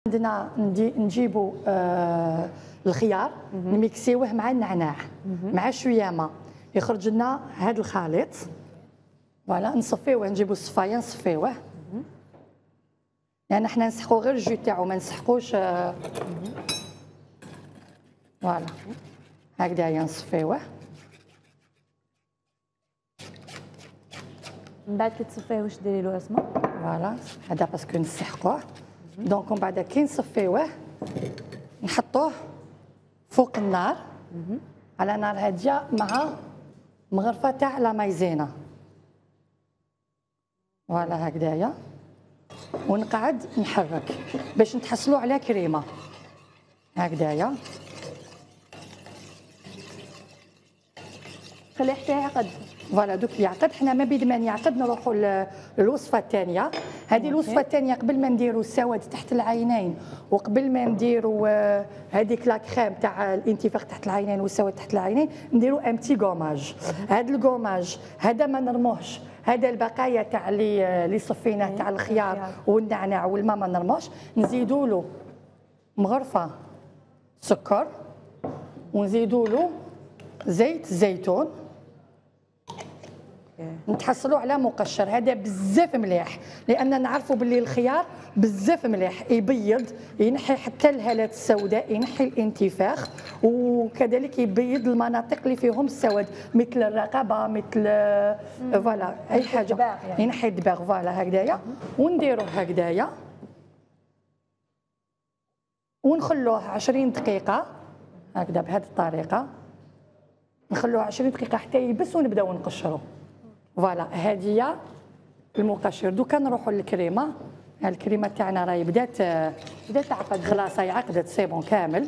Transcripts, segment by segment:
عندنا نجيبوا الخيار نميكسيوه مع النعناع مع شويه ماء يخرج لنا هذا الخليط. فوالا نصفيوه، نجيبوا الصفايه نصفيوه، يعني حنا نسحقوا غير الجو تاعو ما نسحقوش. فوالا هكذايا نصفيوه. من بعد كي تصفيه واش ديري له اسماء؟ فوالا هذا باسكو نسحقوه. دونك ومن بعد كي نصفيوه نحطوه فوق النار على نار هاديه مع مغرفه تاع لا مايزينا. فوالا هكذايا، ونقعد نحرك باش نتحصلوا على كريمه هكذايا. خليه حتى يعقد. فوالا دوك يعقد، حنا ما بيد ما يعقد نروحوا للوصفه الثانيه. هذه الوصفه الثانيه قبل ما نديروا السواد تحت العينين وقبل ما نديروا هذيك لا كريم تاع الانتفاخ تحت العينين والسواد تحت العينين نديروا ام تي غوماج. هذا الغوماج هذا ما نرموهش، هذا البقايا تاع اللي صفيناه تاع الخيار والنعناع والماء ما نرموش، نزيدوا له مغرفه سكر ونزيدوا له زيت زيتون، نتحصلوا على مقشر. هذا بزاف مليح لان نعرفوا باللي الخيار بزاف مليح، يبيض، ينحي حتى الهالات السوداء، ينحي الانتفاخ، وكذلك يبيض المناطق اللي فيهم السواد مثل الرقبه مثل فوالا اي حاجه يعني. ينحي الدباغ. فوالا هكذايا، ونديروه هكذايا ونخلوه 20 دقيقه هكذا بهذه الطريقه، نخلوه 20 دقيقه حتى يبس ونبداو نقشروا. فوالا هذه هي المقشر. دوكا نروحوا للكريمه. الكريمه تاعنا راهي بدات تعقد، خلاص هي عقدت سي بون كامل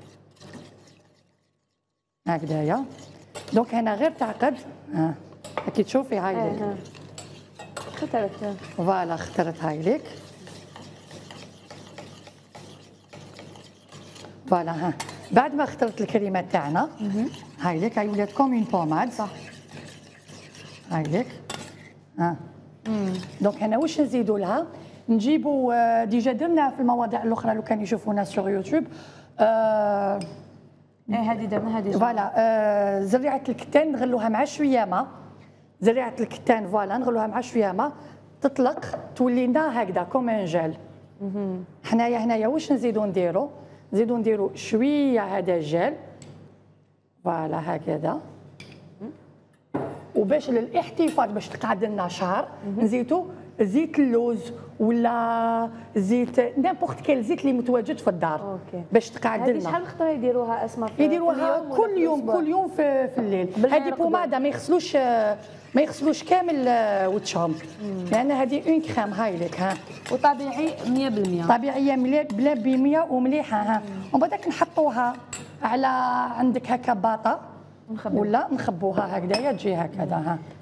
هكذايا. دونك هنا غير تعقد كي تشوفي هاي لك اخترت. فوالا اخترت هاي لك. فوالا ها بعد ما اخترت الكريمه تاعنا هاي لك، هاي ولات كوم اون بوماد. صح هاي لك. دونك هنا واش نزيدوا لها؟ نجيبوا ديجا درنا في المواضيع الاخرى لو كان يشوفونا سور يوتيوب. هذه درنا هذه. فوالا زريعه الكتان نغلوها مع شويه ماء. زريعه الكتان فوالا نغلوها مع شويه ماء تطلق تولي لنا هكذا كوم ان جيل. هنايا واش نزيدوا نديروا؟ نزيدوا نديروا شويه هذا الجيل. فوالا هكذا. وباش للاحتفاظ باش تقعد لنا شهر نزيدوا زيت اللوز ولا زيت نيمبورت كيل زيت اللي متواجد في الدار باش تقعد لنا. شحال خطره يديروها اسماء؟ يديروها كل يوم في الليل. هذه بوماده ما يغسلوش كامل وجههم، لان هذه اون كريم هاي لك. وطبيعي 100%. طبيعيه بلا ب100 ومليحه. ومن بعدك نحطوها على عندك هكا باطه ولا نخبوها هكذايا تجي هكذا